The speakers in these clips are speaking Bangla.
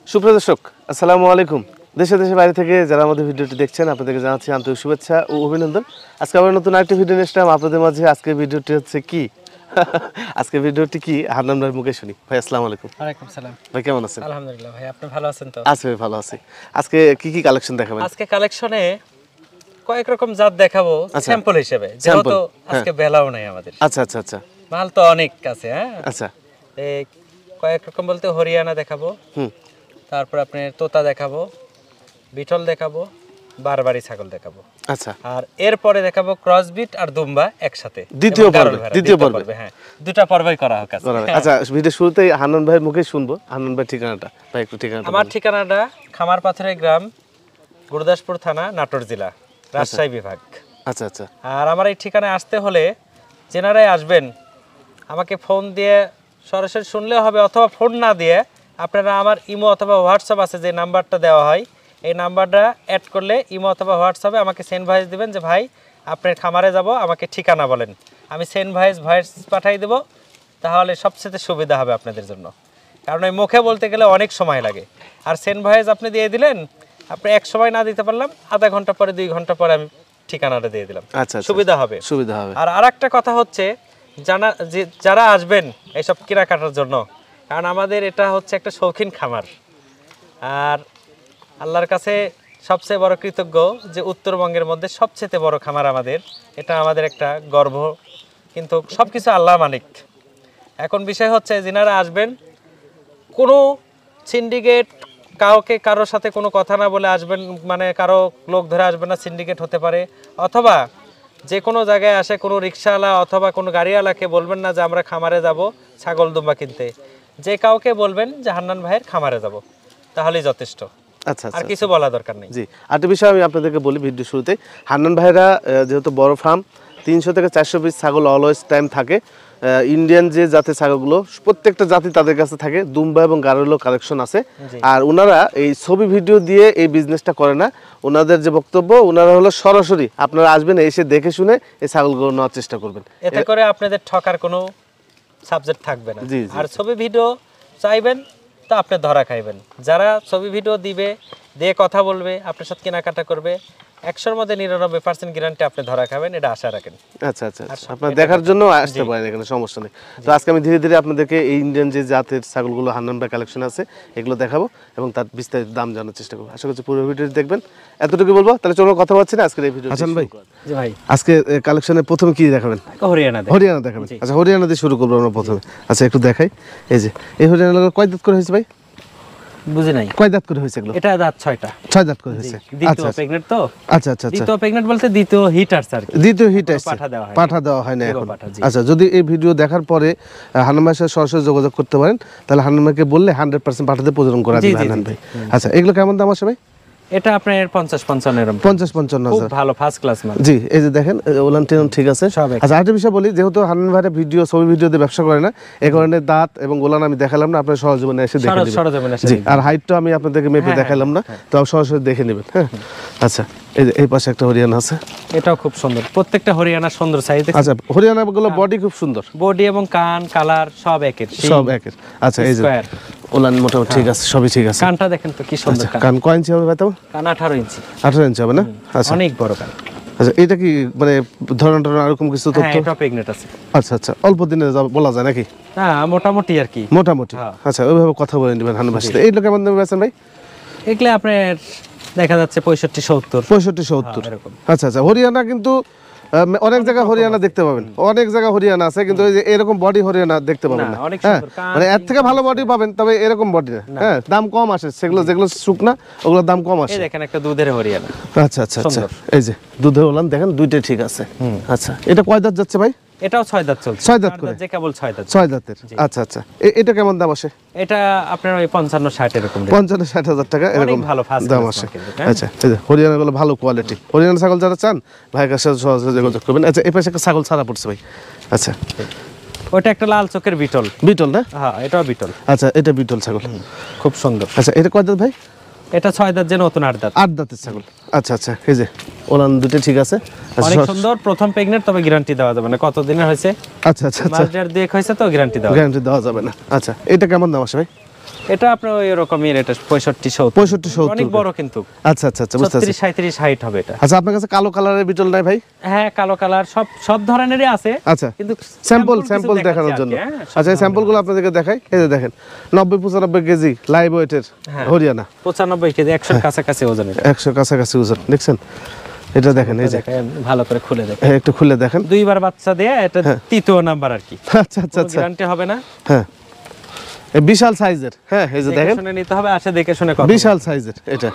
সুপ্রিয় দর্শক, আসসালামু আলাইকুম। দেশে দেশে বাইরে থেকে যারা আমাদের ভিডিওটি দেখছেন আপনাদেরকে জানাচ্ছি আন্তরিক শুভেচ্ছা ও অভিনন্দন। আজকে আবার নতুন আরেকটি ভিডিও নিয়ে আসলাম আপনাদের মাঝে। আজকের ভিডিওটি হচ্ছে কি আজকের ভিডিওটি কি হান্নান ভাইয়ের মুখে শুনি। ভাই আসসালামু আলাইকুম। ওয়ালাইকুম সালাম। ভাই কেমন আছেন? আলহামদুলিল্লাহ ভাই, আপনি ভালো আছেন তো? আছি ভাই, ভালো আছি। আজকে কি কি কালেকশন দেখাবেন? আজকে কালেকশনে কয়েক রকম জাত দেখাবো স্যাম্পল হিসেবে, যেহেতু আজকে বেলাও নাই আমাদের। আচ্ছা আচ্ছা আচ্ছা, মাল তো অনেক আছে। হ্যাঁ আচ্ছা, এই কয়েক রকম বলতে হরিয়ানা দেখাবো, তারপর আপনি তোতা দেখাবো, বিটল দেখাবো, বারবারি ছাগল দেখাবো। আচ্ছা, আর এরপরে দেখাবো ক্রসবিট আর দুম্বা একসাথে দ্বিতীয় পর্বে। হ্যাঁ, দুটো পর্বই করা হোক আজকে। আচ্ছা, ভিডিও শুরুতেই হান্নান ভাইয়ের মুখে শুনবো। হান্নান ভাইয়ের ঠিকানাটা ভাই একটু ঠিকানাটা। আমার ঠিকানাটা খামারপাথরের গ্রাম, গুরুদাসপুর থানা, নাটোর জেলা, রাজশাহী বিভাগ। আচ্ছা আচ্ছা। আর আমার এই ঠিকানায় আসতে হলে যেনারাই আসবেন আমাকে ফোন দিয়ে সরাসরি শুনলেও হবে, অথবা ফোন না দিয়ে আপনারা আমার ইমো অথবা হোয়াটসঅ্যাপ আছে যে নাম্বারটা দেওয়া হয়, এই নাম্বারটা অ্যাড করলে ইমো অথবা হোয়াটসঅ্যাপে আমাকে সেন্ড ভয়েস দিবেন যে ভাই আপনার খামারে যাব, আমাকে ঠিকানা বলেন। আমি সেন্ড ভয়েস পাঠিয়ে দেবো, তাহলে সবচেয়ে সুবিধা হবে আপনাদের জন্য। কারণ ওই মুখে বলতে গেলে অনেক সময় লাগে। আর সেন্ড ভয়েস আপনি দিয়ে দিলেন, আপনি এক সময় না দিতে পারলাম, আধা ঘন্টা পরে 2 ঘন্টা পরে আমি ঠিকানাটা দিয়ে দিলাম। আচ্ছা, সুবিধা হবে। আর আরেকটা কথা হচ্ছে, যারা আসবেন এইসব কেনাকাটার জন্য, কারণ আমাদের এটা হচ্ছে একটা শৌখিন খামার। আর আল্লাহর কাছে সবচেয়ে বড় কৃতজ্ঞ যে উত্তরবঙ্গের মধ্যে সবচেয়ে বড় খামার আমাদের, এটা আমাদের একটা গর্ব। কিন্তু সব কিছু আল্লাহ মালিক। এখন বিষয় হচ্ছে যিনারা আসবেন, কোনো সিন্ডিকেট কারোর সাথে কোনো কথা না বলে আসবেন, মানে কারো লোক ধরে আসবেন না, সিন্ডিকেট হতে পারে। অথবা যে কোনো জায়গায় আসে কোনো রিক্সাওয়ালা অথবা কোনো গাড়িওয়ালাকে বলবেন না যে আমরা খামারে যাব ছাগল দুম্বা কিনতে। যে কাউকে বলবেন যে হান্নান ভাইয়ের খামারে যাব, তাহলেই যথেষ্ট। আচ্ছা, আর কিছু বলা দরকার নেই। জি, আরেকটা বিষয় আমি আপনাদেরকে বলি ভিডিও শুরুতে। হান্নান ভাইরা যেহেতু বড় ফার্ম, 300 থেকে 400 পিস ছাগল অলওয়েজ টাইম থাকে। ইন্ডিয়ান যে জাতের ছাগলগুলো প্রত্যেকটা জাতি তাদের কাছে থাকে, দুম্বা এবং গারোলো কালেকশন আছে। আর ওনারা এই ছবি ভিডিও দিয়ে এই বিজনেসটা করে না। ওনাদের যে বক্তব্য, ওনারা হলো সরাসরি আপনারা আসবেন, এসে দেখে শুনে এই ছাগলগুলো নেওয়ার চেষ্টা করবেন। এতে করে আপনাদের ঠকার কোনো সাবজেক্ট থাকবে না। আর ছবি ভিডিও চাইবেন তো আপনি ধরা খাইবেন। যারা ছবি ভিডিও দিবে, দিয়ে কথা বলবে, আপনার সাথে কেনাকাটা করবে, 100-র মধ্যে 99% গ্যারান্টি আপনি ধরা খাবেন, এটা আশা রাখেন। আচ্ছা আচ্ছা, আপনারা দেখার জন্য আসতে পারেন, এখানে সমস্যা নেই। তো আজকে আমি ধীরে ধীরে আপনাদেরকে এই ইন্ডিয়ান যে জাতের ছাগলগুলো হান্নান ভাই কালেকশন আছে এগুলো দেখাবো এবং তার বিস্তারিত দাম জানার চেষ্টা করবো। আশা করছি পুরো ভিডিওটি দেখবেন। এতটুকু বলবো, তাহলে চলো কথা বলছি না আজকের এই ভিডিও। হাসান ভাই, জি ভাই, আজকে কালেকশনের প্রথমে কি দেখাবেন? হরিয়ানা দেখাবেন। আচ্ছা, হরিয়ানা দিয়ে শুরু করবো আমরা প্রথমে। আচ্ছা, একটু দেখাই। এই যে এই হরিয়ানা কয় দাঁত করে হয়েছে ভাই? বুঝি নাই। কয় দাঁত করে হয়েছে এগুলো? এটা দাঁত 6টা। 6 দাঁত করে হয়েছে। দ্বিতীয় প্রেগন্যান্ট তো। আচ্ছা আচ্ছা, দ্বিতীয় প্রেগন্যান্ট বলতে দ্বিতীয় হিট আসছে আর কি। দ্বিতীয় হিট আসছে, পাঠা দেওয়া হয় না এখন। আচ্ছা, যদি এই ভিডিও দেখার পরে হান্নান ভাইয়ের সাথে সরাসরি যোগাযোগ করতে পারেন, তাহলে হান্নান ভাইকে বললে 100% পাঠাতে প্রজনন করা দিবে হান্নান ভাই। আচ্ছা, এগুলো কেমন দাম আসে ভাই? এটা আপনার 50-55 এরকম। 50-55 খুব ভালো, ফার্স্ট ক্লাস মাল। জি, এই যে দেখেন ওলান টেন ঠিক আছে। আচ্ছা, আরেকটা বিষয় বলি, যেহেতু হান্নান ভাইয়ের ভিডিও ছবি ভিডিও দিয়ে ব্যবসা করে না, এই কারণে দাঁত এবং ওলান আমি দেখালাম না, আপনারা সরজমিনে এসে দেখে নেবেন। জি, আর হাইটটা আমি আপনাদেরকে মেপে দেখালাম না, তো সরাসরি দেখে নেবেন। হ্যাঁ, আচ্ছা, এই যে এই পাশে একটা হরিয়ানা আছে, এটাও খুব সুন্দর। প্রত্যেকটা হরিয়ানা সুন্দর সাইজ। আচ্ছা, হরিয়ানা গুলো বডি খুব সুন্দর, বডি এবং কান কালার সব একের। আচ্ছা, এই যে ওলান মোটামুটি ঠিক আছে, সবই ঠিক আছে। কানটা দেখেন তো কি সুন্দর। কান কয় ইঞ্চি হবে ভাই? কান 18 ইঞ্চি। 18 ইঞ্চি হবে না? আচ্ছা, অনেক বড় কান। আচ্ছা, এটা কি মানে ধরনটা এরকম কিছু তথ্য? হ্যাঁ, এটা প্রেগন্যান্ট আছে। আচ্ছা আচ্ছা, অল্প দিনে বলা যায় নাকি? হ্যাঁ, মোটামুটি আর কি। মোটামুটি। আচ্ছা, ওইভাবে কথা বলে নেবেন হান্নান ভাইয়ের সাথে। এইগুলো কেমন দামে বেচেন ভাই? এগুলো আপনার দেখা যাচ্ছে 65-70 এরকম। আচ্ছা আচ্ছা, হরিয়ানা কিন্তু অনেক জায়গা হরিয়ানা দেখতে পাবেন, অনেক জায়গা হরিয়ানা আছে, কিন্তু এই যে এরকম বডি হরিয়ানা দেখতে পাবেন না। হ্যাঁ, মানে এর থেকে ভালো বডি পাবেন, তবে এরকম বডি না। হ্যাঁ, দাম কম আসে, যেগুলো শুকনা ওগুলোর দাম কম আসে। এই দেখেন একটা দুধের হরিয়ানা। আচ্ছা আচ্ছা আচ্ছা, এই যে দুধের ওলান দেখেন, দুইটাই ঠিক আছে। আচ্ছা, এটা কয় দাঁত যাচ্ছে ভাই? এটাও 6 দাঁত চলছে। 6 দাঁত করে, যে কেবল 6 দাঁত। 6 দাঁতের। আচ্ছা আচ্ছা, এটা কেমন দাম আসে? এটা আপনার ওই 55-60 এরকম। 50-60 হাজার টাকা এরকম ভালো ফার্স্ট দাম আসে। আচ্ছা, এই যে হরিয়ানা গুলো ভালো কোয়ালিটি। হরিয়ানা ছাগল যারা চান ভাইয়ের কাছে সরাসরি যোগাযোগ করবেন। আচ্ছা, এই পাশে একটা ছাগল ছাড়া পড়ছে ভাই। আচ্ছা, ওটা একটা লাল চোখের বিটল। বিটল না? হ্যাঁ, এটাও বিটল। আচ্ছা, এটা বিটল ছাগল, খুব সুন্দর। আচ্ছা, এটা কয় দাঁত ভাই? এটা 6 দাঁত, যে নতুন 8 দাঁত। 8 দাঁতের ছাগল। আচ্ছা আচ্ছা, এই যে ওলান দুটো ঠিক আছে, অনেক সুন্দর। প্রথম প্রেগন্যান্ট, তবে গ্যারান্টি দেওয়া যাবে না কত দিনের হয়েছে। আচ্ছা আচ্ছা আচ্ছা, মাস দেড় দুয়েক হয়েছে তো গ্যারান্টি দেওয়া যাবে না। আচ্ছা, এটা কেমন দাম আসে ভাই? এটা আপনার ওই রকমই, এটা 65 70 অনেক বড় কিন্তু। আচ্ছা আচ্ছা আচ্ছা, বুঝতে পারছি। 37 হাইট হবে এটা। আচ্ছা, আপনার কাছে কালো কালারের বিটল নাই ভাই? হ্যাঁ, কালো কালার সব ধরনেরই আছে। আচ্ছা, কিন্তু স্যাম্পল দেখানোর জন্য। আচ্ছা, এই স্যাম্পলগুলো আপনাদেরকে দেখাই। এই যে দেখেন 90-95 কেজি লাইভ ওয়েটের হরিয়ানা। 95 কেজি, 100 কাছাকাছি ওজন। এটা 100 কাছাকাছি ওজন, দেখছেন? এটা দেখেন, এই যে ভালো করে খুলে দেখেন। হ্যাঁ, একটু খুলে দেখেন। দুইবার বাচ্চা দেয়া, এটা তৃতীয় নাম্বার আর কি। আচ্ছা আচ্ছা আচ্ছা, গ্যারান্টি হবে না। হ্যাঁ, এই বিশাল সাইজের। হ্যাঁ, এই যে দেখেন, শুনে নিতে হবে, আসে দেখে শুনে কথা। বিশাল সাইজের এটা।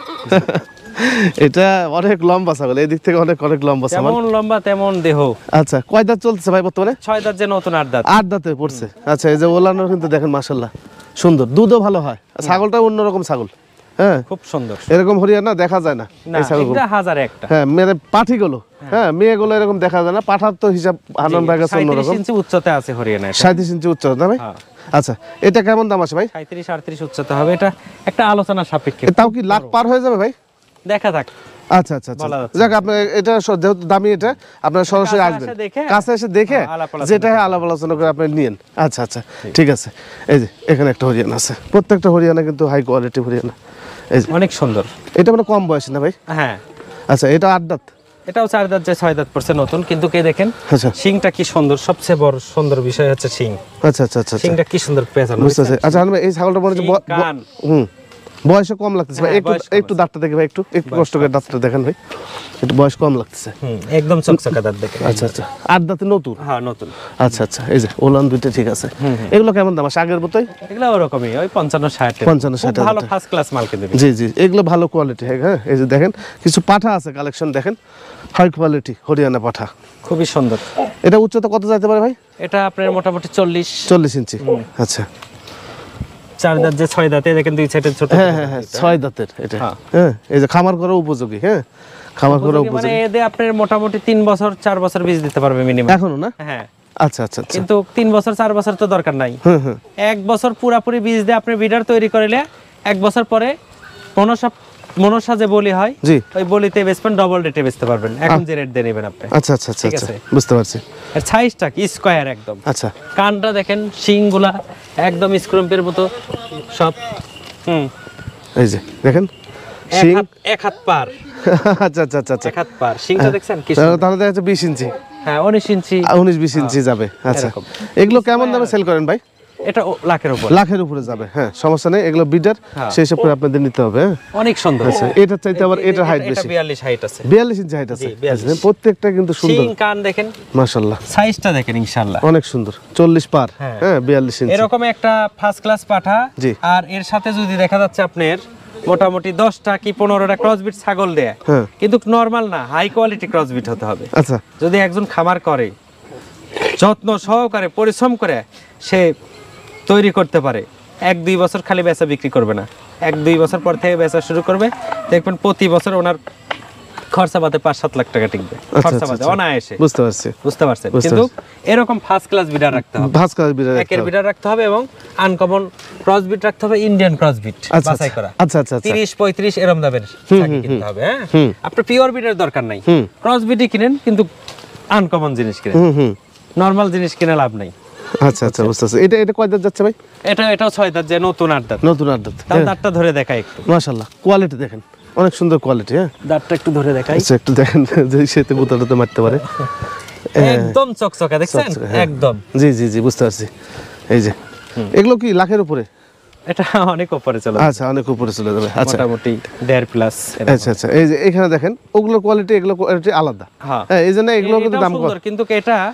এটা অনেক লম্বা ছাগল, এই দিক থেকে অনেক লম্বা ছাগল। যেমন লম্বা তেমন দেহ। আচ্ছা, কয় দাঁত চলছে ভাই বর্তমানে? 6 দাঁত, যে নতুন 8 দাঁত। 8 দাঁতে পড়ছে। আচ্ছা, এই যে ওলানো কিন্তু দেখেন মাশাআল্লাহ সুন্দর, দুধও ভালো হয়। ছাগলটা অন্যরকম ছাগল। হ্যাঁ, খুব সুন্দর। এরকম হরিয়ানা দেখা যায় না এই ছাগলগুলো। এটা হাজারে একটা। হ্যাঁ, মানে পাঠিগুলো, হ্যাঁ, মেয়েগুলো এরকম দেখা যায় না। পাঠার তো হিসাব হান্নান ভাই কাছে অন্যরকম। 37 ইঞ্চি উচ্চতা আছে হরিয়ানা। 37 ইঞ্চি উচ্চতা না ভাই? আচ্ছা, এটা কেমন দাম আছে ভাই? 37-38 উচ্চতা হবে। এটা একটা আলোচনা সাপেক্ষে। তাও কি লাখ পার হয়ে যাবে ভাই? দেখা থাক। আচ্ছা আচ্ছা আচ্ছা, যাক, আপনি এটা যেহেতু দামি, এটা আপনার সরাসরি আসবেন, কাছে এসে দেখে যেটা আলাপ আলোচনা করে আপনি নিয়েন। আচ্ছা আচ্ছা, ঠিক আছে। এই যে এখানে একটা হরিয়ানা আছে, প্রত্যেকটা হরিয়ানা কিন্তু হাই কোয়ালিটি হরিয়ানা। এই যে অনেক সুন্দর। এটা মানে কম বয়সী না ভাই? হ্যাঁ। আচ্ছা, এটা 8 দাঁত? এটাও 4 দাঁত, যে 6 দাঁত পড়ছে নতুন। কিন্তু কে দেখেন আচ্ছা, শিংটা কি সুন্দর। সবচেয়ে বড় সুন্দর বিষয় হচ্ছে শিং। আচ্ছা আচ্ছা আচ্ছা, শিংটা কি সুন্দর পেঁচানো। বুঝতে পারছি। আচ্ছা, এই ছাগলটা মনে হচ্ছে বয়সে কম লাগতেছে ভাই। একটু দাঁতটা দেখে ভাই, একটু কষ্ট করে দাঁতটা দেখেন ভাই, একটু বয়স কম লাগতেছে। একদম চকচকা দাঁত দেখেন। আচ্ছা আচ্ছা, 8 দাঁতে নতুন? হ্যাঁ, নতুন। আচ্ছা আচ্ছা, এই যে ওলান দুইটা ঠিক আছে। এগুলো কেমন দাম আছে আগের মতোই? এগুলো ওরকমই, ওই 55-60। 55-60 ভালো ফার্স্ট ক্লাস মাল কিন্তু। জি জি, এগুলো ভালো কোয়ালিটি। হ্যাঁ, এই যে দেখেন কিছু পাঠা আছে, কালেকশন দেখেন, হাই কোয়ালিটি হরিয়ানা পাঠা, খুবই সুন্দর। এটা উচ্চতা কত যেতে পারে ভাই? এটা আপনার মোটামুটি 40 ইঞ্চি। আচ্ছা, 4 দাঁত, যে 6 দাঁতে দেখেন দুই সাইডে ছোট। হ্যাঁ হ্যাঁ হ্যাঁ, 6 দাঁতের এটা। হ্যাঁ, এই যে খামার করা উপযোগী। হ্যাঁ, খামার করা উপযোগী মানে এতে আপনার মোটামুটি 3 বছর 4 বছর বীজ দিতে পারবে মিনিমাম এখনো না? হ্যাঁ। আচ্ছা আচ্ছা আচ্ছা, কিন্তু 3 বছর 4 বছর তো দরকার নাই। 1 বছর পুরাপুরি বীজ দিয়ে আপনি বিডার তৈরি করলে 1 বছর পরে মনসা যে বলি হয়, ওই বলিতে বেচবেন, ডবল রেটে বেচতে পারবেন। এখন যে রেট দিয়ে নেবেন আপনি। আচ্ছা আচ্ছা আচ্ছা, বুঝতে পারছি। এর সাইজটা কি স্কয়ার একদম। আচ্ছা, কানটা দেখেন, শিংগুলা একদম স্ক্রম্পের মতো সব। এই যে দেখেন শিং, এক হাত পার। আচ্ছা আচ্ছা আচ্ছা, এক হাত পার শিংটা দেখছেন কি সুন্দর। তাহলে দেখা যাচ্ছে 20 ইঞ্চি। হ্যাঁ, 19-20 ইঞ্চি যাবে। আচ্ছা, এগুলো কেমন দামে সেল করেন ভাই? এটা লাখের উপরে যাবে। হ্যাঁ, সমস্যা নেই, এগুলো বিডার সেই হিসাব করে আপনাদের নিতে হবে। অনেক সুন্দর। আচ্ছা, এটা চাইতে আবার এটার হাইট বেশি। 42 হাইট আছে। 42 ইঞ্চি হাইট আছে। প্রত্যেকটা কিন্তু সুন্দর। শিং, কান দেখেন মাশাআল্লাহ, সাইজটা দেখেন ইনশাআল্লাহ অনেক সুন্দর। 40 পার। হ্যাঁ, 42 ইঞ্চি এরকম একটা ফার্স্ট ক্লাস পাঠা। আর এর সাথে যদি দেখা যাচ্ছে আপনার মোটামুটি 10টা কি 15টা ক্রসবিট ছাগল দেয়, কিন্তু নরমাল না, হাই কোয়ালিটি ক্রসবিট হতে হবে। আচ্ছা, যদি একজন খামার করে, যত্ন সহকারে পরিশ্রম করে সে তৈরি করতে পারে, 1-2 বছর খালি বেচা বিক্রি করবে না, 1-2 বছর পর থেকে বেচা শুরু করবে, দেখবেন প্রতি বছর ওনার খরচা বাদে 5-7 লাখ টাকা টিকবে। খরচা বাদে অনায়াসে। বুঝতে পারছেন? কিন্তু এরকম ফার্স্ট ক্লাস বিডার রাখতে হবে, একের বিডার রাখতে হবে, এবং আনকমন ক্রস বিট রাখতে হবে, ইন্ডিয়ান ক্রস বিট বাছাই করা। আচ্ছা আচ্ছা, 30-35 এরকম দামের কিনতে হবে। হ্যাঁ, আপনার পিওর বিডের দরকার নাই, ক্রস বিটই কিনেন, কিন্তু আনকমন জিনিস কিনেন, নরমাল জিনিস কিনে লাভ নাই। আচ্ছা আচ্ছা, বুঝতে পারছি। এটা কয় দাঁত যাচ্ছে ভাই? এটাও 6 দাঁত, যে নতুন 8 দাঁত। দাঁতটা ধরে দেখাই একটু। মাশাআল্লাহ, কোয়ালিটি দেখেন, অনেক সুন্দর কোয়ালিটি। হ্যাঁ, দাঁতটা একটু ধরে দেখাই। আচ্ছা, একটু দেখেন, যে সেতে গুতাটাতে মারতে পারে। একদম চকচকা দেখছেন একদম। জি জি জি, বুঝতে পারছি। এই যে এগুলো কি লাখের উপরে? এটা অনেক উপরে চলে। আচ্ছা, অনেক উপরে চলে যাবে। আচ্ছা, মোটামুটি 1.5 প্লাস। আচ্ছা আচ্ছা, এই যে এখানে দেখেন ওগুলো কোয়ালিটি, এগুলো কোয়ালিটি আলাদা। হ্যাঁ, এই জন্য এগুলো কিন্তু দাম কম। কিন্তু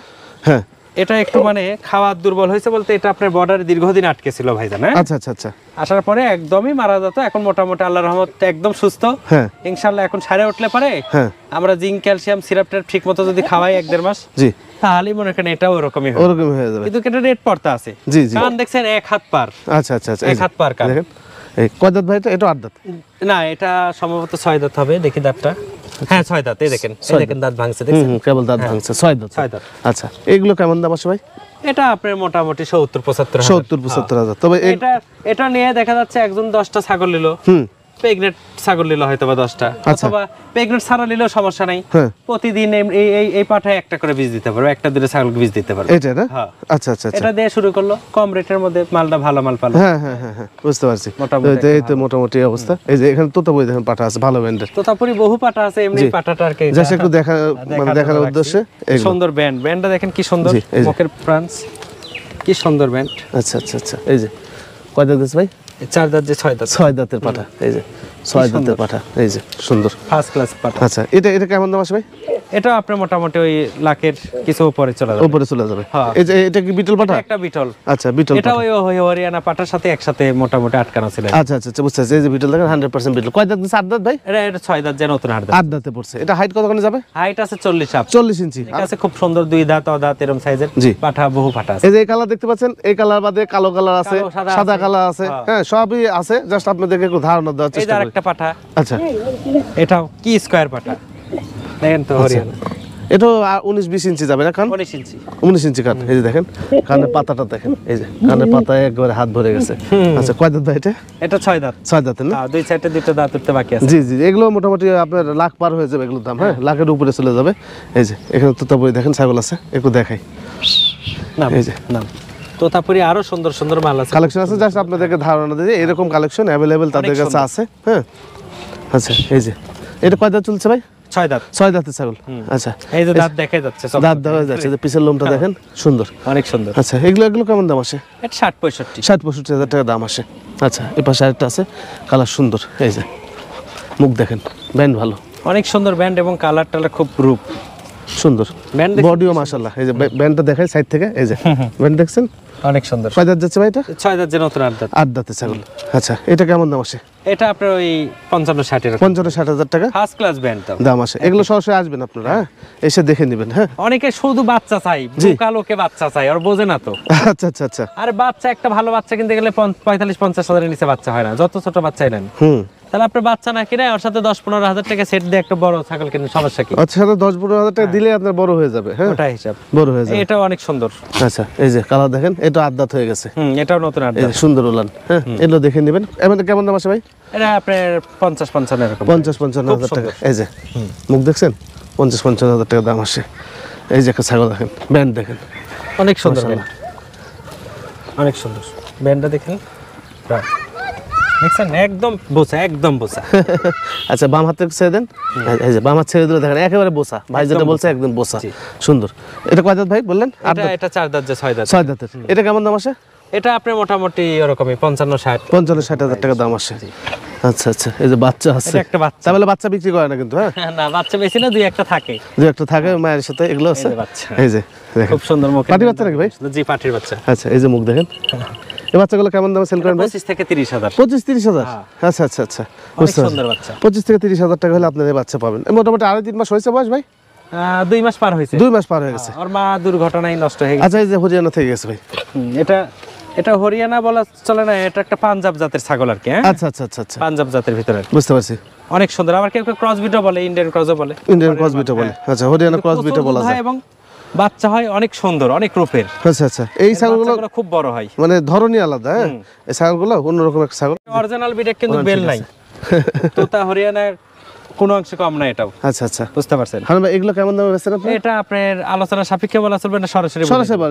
এটা একটু মানে খাওয়া দুর্বল হয়েছে বলতে, এটা আপনার বর্ডারে দীর্ঘদিন আটকে ছিল ভাইজান। আচ্ছা আচ্ছা আচ্ছা, আসার পরে একদমই মারা যেত, এখন মোটামুটি আল্লাহর রহমতে একদম সুস্থ। ইনশাআল্লাহ এখন সারে উঠলে পারে, আমরা জিঙ্ক ক্যালসিয়াম সিরাপটা ঠিক মতো যদি খাওয়াই 1-1.5 মাস, তাহলে মনে করেন এটাও ওরকমই হয়ে যাবে। কিন্তু এটা রেট পড়তা আছে। কান দেখছেন 1 হাত পার। আচ্ছা আচ্ছা, 1 হাত পার কান। এই কয় দাঁত ভাই? এটা 8 দাঁত না, এটা সম্ভবত 6 দাঁত হবে। দেখি দাঁতটা। হ্যাঁ, 6 দাঁত। এই দেখেন দাঁত ভাঙছে, দেখছেন? কেবল দাঁত ভাঙছে। 6 দাঁত। আচ্ছা, এগুলো কেমন দাম আছে ভাই? এটা আপনার মোটামুটি 70-75 হাজার। তবে এটা নিয়ে দেখা যাচ্ছে একজন 10টা ছাগল নিল, প্রেগনেন্ট ছাগল নিলে হয়তো বা 10টা, অথবা প্রেগনেন্ট ছাড়া নিলেও সমস্যা নাই, প্রতিদিন এই পাঠায় একটা করে বীজ দিতে পারবে, একটা দুটো ছাগলকে বীজ দিতে পারবে। এটা না? আচ্ছা আচ্ছা, এটা দিয়ে শুরু করলো, কম রেটের মধ্যে মালটা ভালো মাল পালো। হ্যাঁ হ্যাঁ হ্যাঁ, বুঝতে পারছি। এই তো মোটামুটি অবস্থা। এই যে এখানে তোতাপুরি দেখেন পাঠা আছে ভালো ব্যান্ডের। তোতাপুরি বহু পাঠা আছে, এমনি পাঠাটা আর কি জাস্ট একটু দেখার উদ্দেশ্যে। সুন্দর ব্যান্ডটা দেখেন কি সুন্দর, মুখের ফ্রান্স কি সুন্দর ব্যান্ড। আচ্ছা আচ্ছা আচ্ছা, এই যে কয় দাঁত আছে ভাই? 4 দাঁত যে 6 দাঁত, 6 দাঁতের পাঠা। এই যে 6 দাঁতের পাঠা, এই যে সুন্দর ফার্স্ট ক্লাস পাঠা। আচ্ছা, এটা কেমন দাম আছে ভাই? এটা আপনার মোটামুটি ওই লাখের কিছু উপরে চলে যাবে। এই যে এটা কি বিটল পাঠা? একটা বিটল। আচ্ছা, বিটল। এটা ওই হরিয়ানা পাঠার সাথে একসাথে মোটামুটি আটকানো ছিল। আচ্ছা আচ্ছা আচ্ছা, বুঝতে পারছি। এই যে বিটল দেখেন 100% বিটল। কয় দাঁত? 8 দাঁত ভাই? এটা 6 দাঁত যে নতুন 8 দাঁত। 8 দাঁতে পড়ছে। এটা হাইট কতখানি যাবে? হাইট আছে 40 ইঞ্চি। এটা আছে খুব সুন্দর 2 দাঁত ও দাঁত এরকম সাইজের পাঠা, বহু পাঠা আছে। এই যে এই কালার দেখতে পাচ্ছেন, এই কালার বাদে কালো কালার আছে, সাদা কালার আছে, হ্যাঁ সবই আছে। জাস্ট আপনাদেরকে একটু ধারণা দেওয়ার চেষ্টা করি। এই যে আরেকটা পাঠা। আচ্ছা, এটাও কি স্কয়ার পাঠা দেখেন তো, হরিয়ানা। এটা 19-20 ইঞ্চি যাবে না? কান 19 ইঞ্চি কান। এই যে দেখেন কানের পাতাটা দেখেন, এই যে কানের পাতায় একবারে হাত ভরে গেছে। আচ্ছা, কয় দাঁত ভাই এটা? এটা 6 দাঁত। 6 দাঁতের না? দুই সাইডে দুটো দাঁত উঠতে বাকি আছে। জি জি, এগুলো মোটামুটি আপনার লাখ পার হয়ে যাবে এগুলোর দাম। হ্যাঁ, লাখের উপরে চলে যাবে। এই যে এখানে তোতাপুরি দেখেন ছাগল আছে, একটু দেখাই। এই যে তোতাপুরি আরো সুন্দর সুন্দর মাল আছে, কালেকশন আছে। জাস্ট আপনাদেরকে ধারণা দিই এরকম কালেকশন অ্যাভেলেবেল তাদের কাছে আছে। হ্যাঁ, আচ্ছা, এই যে এটা কয় দাঁত চলছে ভাই? 6 দাঁত। 6 দাঁতের ছাগল। আচ্ছা, এই যে দাঁত দেখা যাচ্ছে, দাঁত দেখা যাচ্ছে, যে পিছের লোমটা দেখেন সুন্দর, অনেক সুন্দর। আচ্ছা, এগুলো কেমন দাম আসে? এটা 60-65 হাজার টাকা দাম আসে। আচ্ছা, এই পাশে আরেকটা আছে, কালার সুন্দর। এই যে মুখ দেখেন, ব্যান্ড ভালো, অনেক সুন্দর ব্যান্ড এবং কালারটা খুব রূপ সুন্দর, বডিও মাশাআল্লাহ। এই যে ব্যান্ডটা দেখাই সাইড থেকে, এই যে ব্যান্ড দেখছেন অনেক সুন্দর। কয় দাঁত যাচ্ছে ভাই এটা? 6 দাঁত যে নতুন 8 দাঁত। 8 দাঁতের ছাগল। আচ্ছা, এটা কেমন দাম আসে? এটা আপনার ওই 55-60 এর 55-60 হাজার টাকা ফার্স্ট ক্লাস ব্যান্ড দাম আসে। এগুলো সরাসরি আসবেন আপনারা, হ্যাঁ, এসে দেখে নেবেন। হ্যাঁ, অনেকে শুধু বাচ্চা চাই, বোকা লোকে বাচ্চা চাই, আর বোঝে না তো। আচ্ছা আচ্ছা আচ্ছা, আর বাচ্চা একটা ভালো বাচ্চা কিনতে গেলে 45-50 হাজারের নিচে বাচ্চা হয় না, যত ছোট বাচ্চাই নেন। তাহলে আপনার বাচ্চা না কিনে ওর সাথে 10-15 হাজার টাকা সেট দিয়ে একটা বড় ছাগল কিনে সমস্যা কি? আচ্ছা, 10-15 হাজার টাকা দিলে আপনার বড় হয়ে যাবে। হ্যাঁ, ওটাই হিসাব, বড় হয়ে যাবে। এটা অনেক সুন্দর। আচ্ছা, এই যে কালার দেখেন, এটা 8 দাঁত হয়ে গেছে। এটাও নতুন 8 দাঁত, সুন্দর উলান। হ্যাঁ, এগুলো দেখে নেবেন। এমন কেমন দাম আসে ভাই? এটা আপনার 50-55 এরকম, 50-55 হাজার টাকা। এই যে মুখ দেখছেন, 50-55 হাজার টাকা দাম আসে। এই যে একটা ছাগল দেখেন, ব্যান্ড দেখেন, অনেক সুন্দর, অনেক সুন্দর ব্যান্ডটা দেখেন, দেখছেন একদম বোসা, একদম বোসা। আচ্ছা, বাম হাতে ছেড়ে দেন। এই যে বাম হাত ছেড়ে দিলে দেখেন একেবারে বোসা, ভাই যেটা বলছে একদম বোসা, সুন্দর। এটা কয় দাঁত ভাই বললেন? এটা 4 দাঁত যে 6 দাঁত। 6 দাঁতের। এটা কেমন দাম আসে? এটা আপনার মোটামুটি এরকমই 55-60 হাজার টাকা দাম আসে। আচ্ছা আচ্ছা, এই যে বাচ্চা আছে, একটা বাচ্চা। তাহলে বাচ্চা বিক্রি করে না কিন্তু? হ্যাঁ, না, বাচ্চা বেশি না, দুই একটা থাকে, মায়ের সাথে। এগুলো আছে, এই যে খুব সুন্দর মুখ, পাটি বাচ্চা নাকি ভাই? জি, পাটির বাচ্চা। আচ্ছা, এই যে মুখ দেখেন। এই বাচ্চাগুলো কেমন দামে সেল করেন ভাই? 25 থেকে 30 হাজার। 25-30 হাজার। আচ্ছা আচ্ছা আচ্ছা, অনেক সুন্দর বাচ্চা। 25 থেকে 30 হাজার টাকা হলে আপনার এই বাচ্চা পাবেন। মোটামুটি 2.5-3 মাস হয়েছে বয়স ভাই? 2 মাস পার হয়েছে। 2 মাস পার হয়ে গেছে। ওর মা দুর্ঘটনায় নষ্ট হয়ে গেছে। আচ্ছা, এই যে হরিয়ানা থেকে গেছে ভাই। এটা হরিয়ানা বলা চলে না, এটা একটা পাঞ্জাব জাতের ছাগল আর কি। আচ্ছা আচ্ছা আচ্ছা আচ্ছা, পাঞ্জাব জাতের ভিতরে, বুঝতে পারছি। অনেক সুন্দর। আবার কেউ ক্রস বিটও বলে, ইন্ডিয়ান ক্রসও বলে, ইন্ডিয়ান ক্রস বিটও বলে। আচ্ছা, হরিয়ানা ক্রস বিটও বলা যায়। এবং বাচ্চা হয় অনেক সুন্দর, অনেক রূপের। আচ্ছা আচ্ছা, এই ছাগলগুলো খুব বড় হয়, মানে ধরনই আলাদা। হ্যাঁ, এই ছাগলগুলো অন্যরকম একটা ছাগল। অরিজিনাল বিটের কিন্তু বেল নাই, তোতা হরিয়ানার কোনো অংশ কম না এটাও। আচ্ছা আচ্ছা, বুঝতে পারছেন। হ্যাঁ ভাই, এগুলো কেমন দামে বেচছেন আপনি? এটা আপনার আলোচনা সাপেক্ষে বলা চলবে না, সরাসরি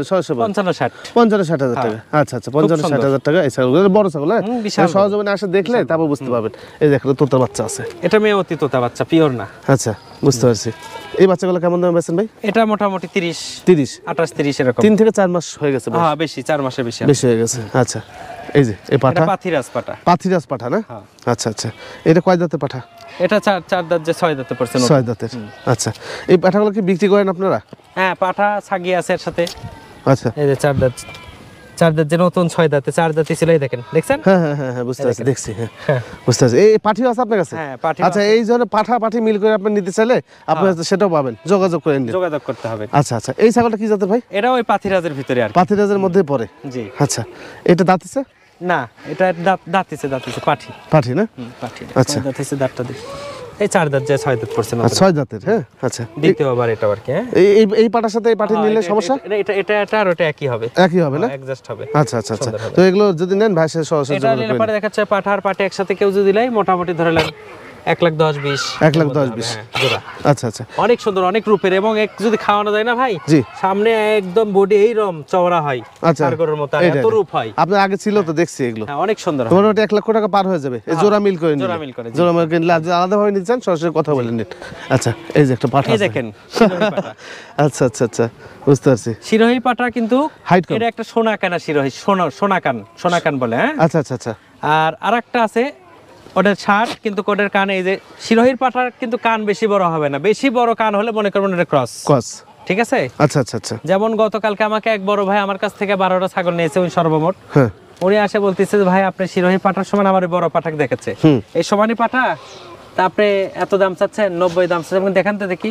55-60 হাজার টাকা। আচ্ছা আচ্ছা, 55-60 হাজার টাকা। এই ছাগলগুলো বড় ছাগল, হ্যাঁ, সহজে আসে দেখলে তারপর বুঝতে পারবেন। এই দেখেন তোতার বাচ্চা আছে, এটা মেয়তি তোতা বাচ্চা, পিওর না। আচ্ছা, বুঝতে পারছি। এই বাচ্চাগুলো কেমন দামে বেচছেন ভাই? এটা মোটামুটি 30, 28-30 এরকম। 3 থেকে 4 মাস হয়ে গেছে। হ্যাঁ, বেশি, 4 মাসের বেশি হয়ে গেছে। আচ্ছা, এই যে এই পাঠা, পাথিরাজ পাঠা না? আচ্ছা আচ্ছা, এটা কয় দাঁতের পাঠা? এটা 4 দাঁত যে 6 দাঁতে পড়ছে। 6 দাঁতের। আচ্ছা, এই পাঠাগুলো কি বিক্রি করেন আপনারা? হ্যাঁ, পাঠা ছাগি আছে এর সাথে। আচ্ছা, এই যে 4 দাঁত যে নতুন 6 দাঁতে, 4 দাঁতই ছিল, এই দেখেন, দেখছেন? হ্যাঁ হ্যাঁ হ্যাঁ, বুঝতে পারছি, দেখছি। হ্যাঁ, বুঝতে পারছি। এই পাঠিও আছে আপনার কাছে? হ্যাঁ, পাঠি। আচ্ছা, এই ধরনের পাঠি মিল করে আপনি নিতে চাইলে আপনি সেটাও পাবেন, যোগাযোগ করে নিন। যোগাযোগ করতে হবে। আচ্ছা আচ্ছা, এই ছাগলটা কি জাতের ভাই? এটা ওই পাথিরাজের ভিতরে আর পাথিরাজের মধ্যে পড়ে। জি। আচ্ছা, এটা দাঁতিছে না, এটা দাঁতিছে পাঠি না? পাঠি। আচ্ছা, দাঁতিছে, দাঁতটা দেখি। এই 4 দাঁত যে 6 দাঁত পড়ছে না, 6 দাঁতের। হ্যাঁ আচ্ছা, দ্বিতীয়বার এটা আর কি। হ্যাঁ এই পাটার সাথে এই পাটি নিলে সমস্যা? এটা আর ওটা একই হবে, একই হবে না? অ্যাডজাস্ট হবে। আচ্ছা আচ্ছা আচ্ছা। তো এগুলো যদি নেন ভাই সরাসরি এটা নিলে পরে দেখাচ্ছে পাঠা আর পাটি একসাথে কেউ যদি দিলাই মোটামুটি ধরে নেন 1,10,20 1,10,20 জোড়া। আচ্ছা আচ্ছা, অনেক সুন্দর, অনেক রূপের, এবং এক যদি খাওয়ানো যায় না ভাই, জি, সামনে একদম বডি এইরকম চওড়া হয়, আচ্ছা সারগরের মতো, এত রূপ হয়। আপনার আগে ছিল তো দেখছি এগুলো, হ্যাঁ অনেক সুন্দর। মোটামুটি 1 লক্ষ টাকা পার হয়ে যাবে এই জোড়া মিল করে নিলে। জোড়া মিল করে, জোড়া মিল কিনলে আলাদা ভাবে নিতে চান সরাসরি কথা বলে নিন। আচ্ছা এই যে একটা পাঠা, এই দেখেন শিরোহী পাঠা। আচ্ছা আচ্ছা আচ্ছা, বুঝতে পারছি। শিরোহী পাঠা কিন্তু হাইট কম, এটা একটা সোনা কানা শিরোহী, সোনাকান বলে। হ্যাঁ আচ্ছা আচ্ছা আচ্ছা। আর আরেকটা আছে ওটার ছাট, কিন্তু কোটের কান, এই যে শিরোহীর পাঠার কিন্তু কান বেশি বড় হবে না, বেশি বড় কান হলে মনে করবেন এটা ক্রস। ঠিক আছে? আচ্ছা আচ্ছা আচ্ছা। যেমন গতকালকে আমাকে এক বড় ভাই আমার কাছ থেকে 12টা ছাগল নিয়েছে ওই সর্বমোট। হ্যাঁ, উনি আসে বলতেছে ভাই আপনি শিরোহী পাঠার সমান আমার বড় পাঠাক দেখেছে, এই সমানই পাঠা, তা আপনি এত দাম চাচ্ছেন, 90 দাম চাচ্ছেন, দেখান তো দেখি।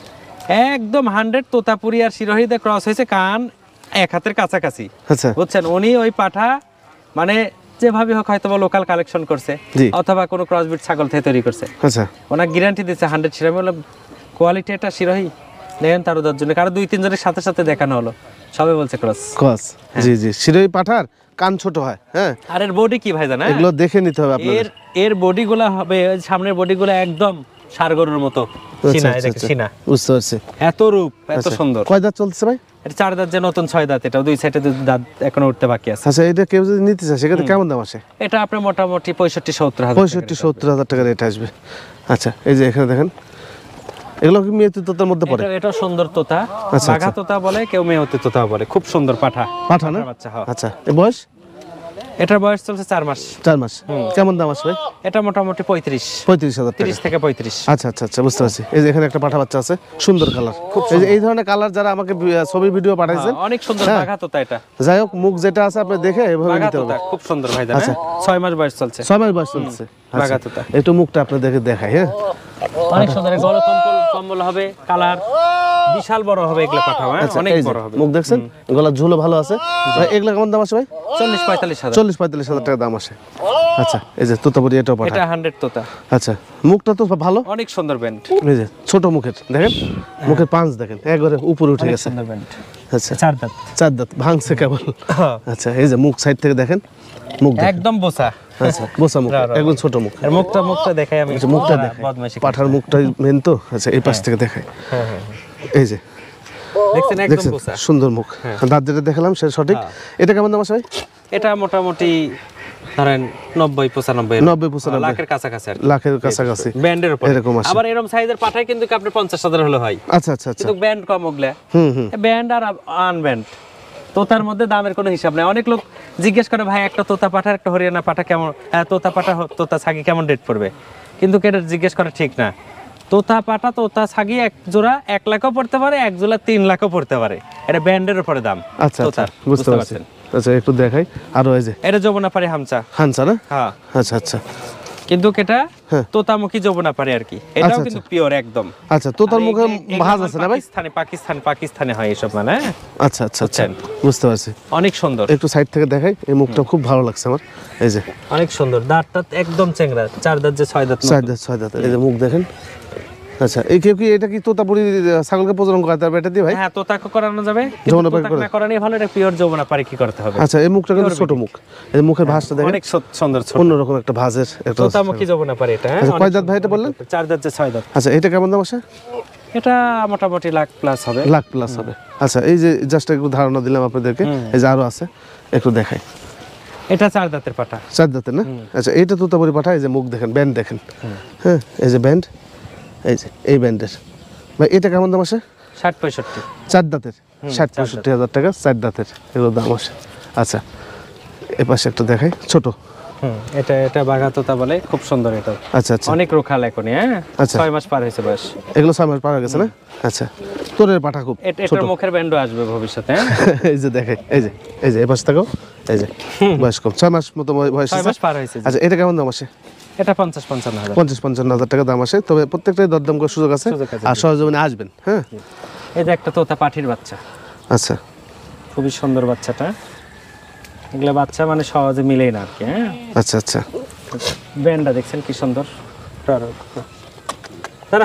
একদম 100 তোতাপুরি আর শিরোহীতে ক্রস হয়েছে, কান এক হাতের কাছাকাছি। আচ্ছা, বুঝছেন? উনি ওই পাঠা মানে যেভাবে হোক হয়তো লোকাল কালেকশন করছে অথবা কোনো ক্রসবিট ছাগল থেকে তৈরি করছে। আচ্ছা, ওনার গ্যারান্টি দিচ্ছে 100 শিরোহী। বলে কোয়ালিটি এটা শিরোহী নেন তার 10 জনের, কারো 2-3 জনের সাথে সাথে দেখানো হলো, সবাই বলছে ক্রস। জি জি, শিরোহী পাঠার কান ছোট হয়। হ্যাঁ, আর এর বডি কি ভাই জানেন? এগুলো দেখে নিতে হবে আপনাদের। এর বডিগুলো হবে, সামনের বডিগুলো একদম ষাড়গরুর মতো, সিনা, এই দেখেন সিনা, বুঝতে পারছি। এত রূপ, এত সুন্দর। কয় দাঁত চলছে ভাই? এটা 4 দাঁত, যে নতুন 6 দাঁত, এটা দুই সাইডে দাঁত এখনো উঠতে বাকি আছে। আচ্ছা, এটা কেউ যদি নিতে চায় সেক্ষেত্রে কেমন দাম আসে? এটা আপনার মোটামুটি 65-70 হাজার, 65-70 হাজার টাকা রেট আসবে। আচ্ছা, এই যে এখানে দেখেন, এগুলো কি মেয়তি তোতার মধ্যে পড়ে? এটা সুন্দর তোতা, বাঘা তোতা বলে, কেউ মেয়তি তোতা বলে, খুব সুন্দর পাঠা না বাচ্চা। আচ্ছা, এই বয়স? এটার বয়স চলছে 4 মাস। 4 মাস। কেমন দাম আসবে? এটা মোটামুটি 35,000 টাকা, 30 থেকে 35। আচ্ছা আচ্ছা আচ্ছা, বুঝতে পারছি। এই যে এখানে একটা পাঠা বাচ্চা আছে, সুন্দর কালার। এই ধরনের কালার যারা আমাকে ছবি ভিডিও পাঠাইছেন, অনেক সুন্দর বাঘা তোতা এটা। যাই হোক, মুখ যেটা আছে আপনি দেখে এভাবে নিতে হবে। খুব সুন্দর ভাই, জানেন 6 মাস বয়স চলছে। 6 মাস বয়স চলছে বাঘা তোতা। একটু মুখটা আপনাদেরকে দেখাই। হ্যাঁ, অনেক সুন্দর, গলা কম্বল হবে, কালার বিশাল বড় হবে, এগুলা পাঠা অনেক বড় হবে। মুখ দেখছেন, গলার ঝুলও ভালো আছে। এগুলা কেমন দাম আসে ভাই? 40-45 হাজার। 40-45 হাজার টাকা দাম আসে। আচ্ছা, এই যে তোতাপুরি, এটাও পাঠা। এটা 100 তোতা। আচ্ছা, মুখটা তো ভালো, অনেক সুন্দর ব্যান্ড। এই যে ছোট মুখের দেখেন, মুখের পাঁচ দেখেন একবারে উপরে উঠে গেছে। সুন্দর ব্যান্ড। আচ্ছা, 4 দাঁত ভাঙছে কেবল। আচ্ছা, এই যে মুখ সাইড থেকে দেখেন, মুখ একদম বোসা। আচ্ছা, বোসা মুখ, একদম ছোট মুখ। আর মুখটা দেখাই আমি, মুখটা দেখাই, পাঠার মুখটা মেন তো। আচ্ছা, এই পাশ থেকে দেখাই। এই যে দেখছেন, একদম বোসা, সুন্দর মুখ। দাঁত যেটা দেখালাম সেটা সঠিক। এটা কেমন দাম আছে ভাই? এটা মোটামুটি ধরেন 90-95 লাখের কাছাকাছি, লাখের কাছাকাছি ব্যান্ডের উপর এরকম আছে। আবার এরকম সাইজের পাঠায় কিন্তু আপনি 50,000 হলে হয়। আচ্ছা আচ্ছা আচ্ছা, কিন্তু ব্যান্ড কম ওগুলা। ব্যান্ড আর আনব্যান্ড তোতার মধ্যে দামের কোনো হিসাব নাই। অনেক লোক জিজ্ঞেস করে ভাই একটা তোতা পাঠার একটা হরিয়ানা পাঠা কেমন, তোতা পাঠা তোতা ছাগি কেমন রেট পড়বে, কিন্তু কেটে জিজ্ঞেস করা ঠিক না। তোতা পাঠা তোতা ছাগি এক জোড়া 1 লাখও পড়তে পারে, এক জোড়া 3 লাখও পড়তে পারে। এটা ব্যান্ডের উপরে দাম। আচ্ছা আচ্ছা, বুঝতে পারছেন। আচ্ছা, একটু দেখাই আরো। এই যে এটা যমুনাপাড়ি হামচা না? হ্যাঁ, আচ্ছা আচ্ছা, কিন্তু এটা তোতামুখী যমুনাপাড়ি আর কি, এটাও কিন্তু পিওর একদম। আচ্ছা, তোতার মুখে ভাঁজ আছে না ভাই? পাকিস্তানে হয় এসব মানে। আচ্ছা আচ্ছা আচ্ছা, বুঝতে পারছি। অনেক সুন্দর, একটু সাইড থেকে দেখাই, এই মুখটা খুব ভালো লাগছে আমার। এই যে অনেক সুন্দর, দাঁতটা একদম চেংড়া, 4 দাঁত যে 6 দাঁত। এই যে মুখ দেখেন। আচ্ছা, এই কেউ কি এটা কি তোতাপুরি ছাগলকে প্রজনন করাতে হবে এটা দিয়ে ভাই? হ্যাঁ, তোতাকে করানো যাবে, কিন্তু তোতাকে না করানোই ভালো। এটা পিওর যমুনাপাড়ি কি করতে হবে। আচ্ছা, এই মুখটা কিন্তু ছোট মুখ, এই মুখের ভাঁজটা দেখেন, অনেক সুন্দর, ছোট, অন্যরকম একটা ভাঁজের একটা তোতামুখী যমুনাপাড়ি এটা। আচ্ছা, কয় দাঁত ভাই এটা বললেন? 4 দাঁত যে 6 দাঁত। আচ্ছা, এটা কেমন দাম আসে? এটা মোটামুটি লাখ প্লাস হবে। লাখ প্লাস হবে। আচ্ছা, এই যে জাস্ট একটু ধারণা দিলাম আপনাদেরকে। এই যে আরো আছে, একটু দেখাই। এটা 4 দাঁতের পাঠা। 4 দাঁতের না? আচ্ছা, এইটা তোতাপুরি পাঠা। এই যে মুখ দেখেন, ব্যান্ড দেখেন। হ্যাঁ, এই যে ব্যান্ড, এই যে এই ব্যান্ডের ভাই, এটা কেমন দাম আসে? 60-65। 4 দাঁতের 60-65 হাজার টাকা 4 দাঁতের এগুলো দাম আসে। আচ্ছা, এই পাশে একটা দেখাই, ছোট। এটা বাঘা তোতা বলে, খুব সুন্দর। এটা আচ্ছা আচ্ছা, অনেক রোখাল এখনই। হ্যাঁ, 6 মাস পার হয়েছে বয়স। এগুলো 6 মাস পার হয়ে গেছে না? আচ্ছা, তোরের পাঠা খুব এটার মুখের ব্যান্ডও আসবে ভবিষ্যতে। এই যে দেখাই, এই যে এই পাশে থাকো, এই যে বয়স কম, 6 মাস মতো বয়স, 6 মাস পার হয়েছে। আচ্ছা, এটা কেমন দাম আসে? এটা 50-55 হাজার, 50-55 হাজার টাকা দাম আসে। তবে প্রত্যেকটাই দরদাম করার সুযোগ আছে, আর সহজে আসবেন। হ্যাঁ, এই যে একটা তোতা পাঠির বাচ্চা। আচ্ছা, খুবই সুন্দর বাচ্চাটা। এগুলা বাচ্চা মানে সহজে মিলেই না আর কি। হ্যাঁ, আচ্ছা আচ্ছা, ব্যান্ডটা দেখছেন কি সুন্দর। দাঁড়া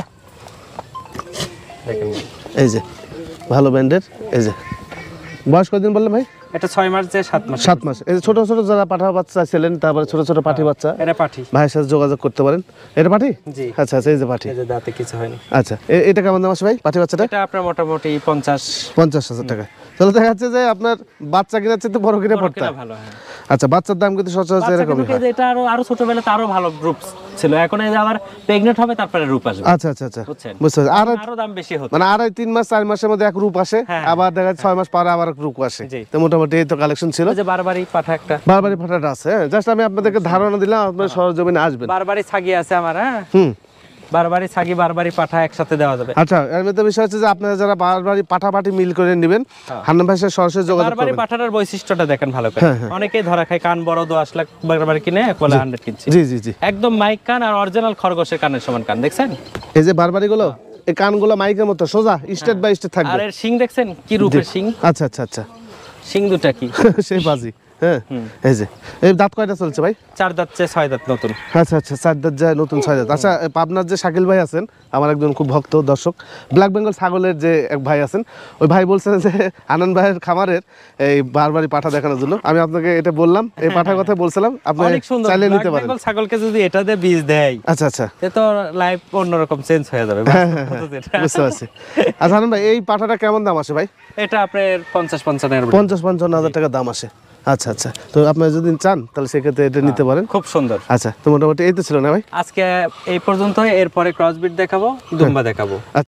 দেখেন এই যে ভালো ব্র্যান্ডের। এই যে বয়স কতদিন বললেন ভাই? এটা 6 মাস যে 7 মাস। 7 মাস। এই যে ছোট ছোট যারা পাঠা বাচ্চা ছিলেন, তারপরে ছোট ছোট পাঠি বাচ্চা, এটা পাঠি, ভাইয়ের সাথে যোগাযোগ করতে পারেন। এটা পাঠি? জি। আচ্ছা আচ্ছা, এই যে পাঠি, এই যে দাঁতে কিছু হয়নি। আচ্ছা এটা কেমন দাম আছে ভাই পাঠি বাচ্চাটা? এটা আপনার মোটামুটি 50,000 টাকা। তাহলে দেখা যাচ্ছে যে আপনার বাচ্চা কিনার চেয়ে বড় কিনে পড়তে ভালো। হ্যাঁ আচ্ছা, বাচ্চার দাম কিন্তু সচরাচর এরকমই হয়। এটা আরো ছোটবেলাতে আরো ভালো গ্রুপ ছিল, এখন এই যে আবার প্রেগন্যান্ট হবে তারপরে রূপ আসবে। আচ্ছা আচ্ছা আচ্ছা, বুঝছেন? বুঝতে পারছি। আরো দাম বেশি হতো, মানে 2.5-3 মাস 4 মাসের মধ্যে এক রূপ আসে, আবার দেখা যাচ্ছে 6 মাস পরে আবার এক রূপ আসে। তো মোটামুটি এই তো কালেকশন ছিল। যে বারবারই পাঠা একটা, বারবারই পাঠাটা আছে। জাস্ট আমি আপনাদেরকে ধারণা দিলাম, আপনারা সরজমিনে আসবেন। বারবারই ছাগি আছে আমার। হ্যাঁ বারবারই ছাগি বারবারই পাঠা একসাথে দেওয়া যাবে। আচ্ছা, এর মধ্যে বিষয় হচ্ছে যে আপনারা যারা বারবারই পাঠাপাঠি মিল করে নেবেন, হান্নান ভাইয়ের সাথে সরাসরি যোগাযোগ করবেন। বারবারই পাঠাটার বৈশিষ্ট্যটা দেখেন ভালো করে। অনেকেই ধরা খায় কান বড় 10 লাখ বারবারই কিনে বলে 100 কিনছে। জি জি জি, একদম মাইক কান আর অরিজিনাল খরগোশের কানের সমান কান, দেখছেন? এই যে বারবারি গুলো, এই কানগুলো মাইকের মতো সোজা স্টেট বাই স্টেট থাকবে। আর এর শিং দেখছেন কি রূপের শিং? আচ্ছা আচ্ছা আচ্ছা, শিং দুটা কি সেই বাজি। হ্যাঁ এই যে এই দাঁত কয়টা চলছে ভাই? 4 দাঁত চেয়ে 6 দাঁত নতুন। আচ্ছা আচ্ছা, 4 দাঁত যায় নতুন, 6 দাঁত। আচ্ছা, পাবনার যে শাকিল ভাই আছেন, আমার একজন খুব ভক্ত দর্শক, ব্ল্যাক বেঙ্গল ছাগলের যে এক ভাই আছেন, ওই ভাই বলছেন যে আনন্দ ভাইয়ের খামারের এই বারবারই পাঠা দেখানোর জন্য। আমি আপনাকে এটা বললাম, এই পাঠার কথা বলছিলাম, আপনি চাইলে নিতে পারেন। বেঙ্গল ছাগলকে যদি এটা দিয়ে বীজ দেয়, আচ্ছা আচ্ছা, এ তো লাইফ অন্যরকম চেঞ্জ হয়ে যাবে। বুঝতে পারছি। আচ্ছা আনন্দ ভাই, এই পাঠাটা কেমন দাম আসে ভাই? এটা আপনার 50-55 50-55 টাকা দাম আসে। আচ্ছা আচ্ছা, তো আপনারা যদি চান তাহলে সেক্ষেত্রে এটা নিতে পারেন। খুব সুন্দর। আচ্ছা, তো মোটামুটি এই তো ছিল না ভাই আজকে এই পর্যন্ত। এরপরে ক্রসবিট দেখাবো, দুম্বা দেখাবো।